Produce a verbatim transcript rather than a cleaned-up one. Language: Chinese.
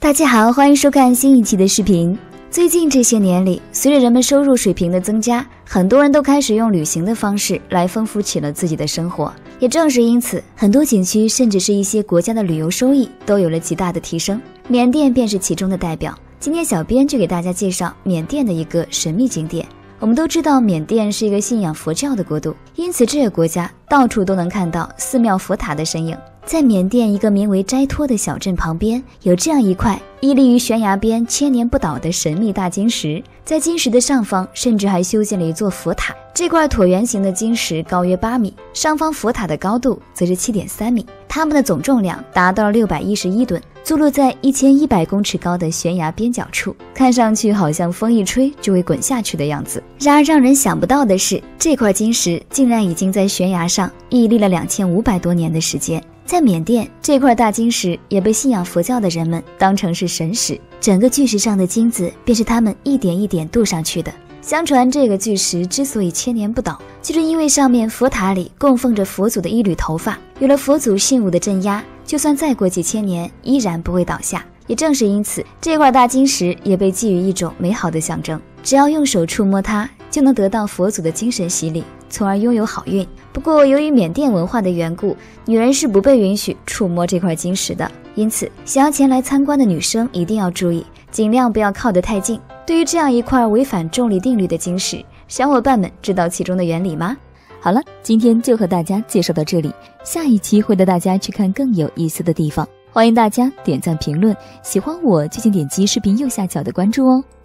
大家好，欢迎收看新一期的视频。最近这些年里，随着人们收入水平的增加，很多人都开始用旅行的方式来丰富起了自己的生活。也正是因此，很多景区甚至是一些国家的旅游收益都有了极大的提升。缅甸便是其中的代表。今天小编就给大家介绍缅甸的一个神秘景点。我们都知道缅甸是一个信仰佛教的国度，因此这个国家到处都能看到寺庙佛塔的身影。在缅甸一个名为斋托的小镇旁边，有这样一块屹立于悬崖边千年不倒的神秘大金石，在金石的上方甚至还修建了一座佛塔。这块椭圆形的金石高约八米，上方佛塔的高度则是 七点三米，它们的总重量达到六百一十一吨，坐落在一千一百公尺高的悬崖边角处，看上去好像风一吹就会滚下去的样子。然而让人想不到的是，这块金石竟然已经在悬崖上屹立了两千五百多年的时间。在缅甸，这块大金石也被信仰佛教的人们当成是神石，整个巨石上的金子便是他们一点一点镀上去的。相传这个巨石之所以千年不倒，就是因为上面佛塔里供奉着佛祖的一缕头发，有了佛祖信物的镇压，就算再过几千年依然不会倒下。也正是因此，这块大金石也被寄予一种美好的象征，只要用手触摸它，就能得到佛祖的精神洗礼，从而拥有好运。不过由于缅甸文化的缘故，女人是不被允许触摸这块金石的，因此想要前来参观的女生一定要注意，尽量不要靠得太近。对于这样一块违反重力定律的金石，小伙伴们知道其中的原理吗？ 好了，今天就和大家介绍到这里，下一期会带大家去看更有意思的地方。欢迎大家点赞评论，喜欢我就请点击视频右下角的关注哦。